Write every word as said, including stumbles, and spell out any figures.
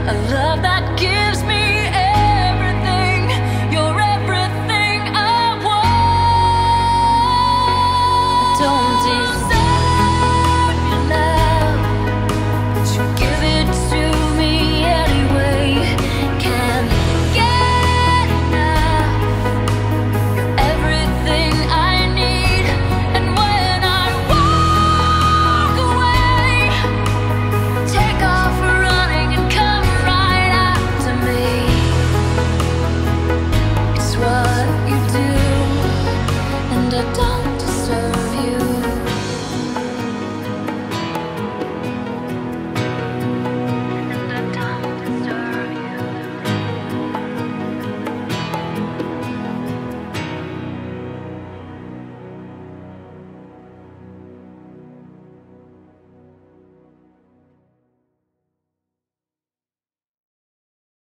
a love that gives me everything. You're everything I want. I don't deserve your love, but you give it to me anyway. Can't get enough. You're everything I need. And when I walk away, take off running and come right after me. It's what you do, and I don't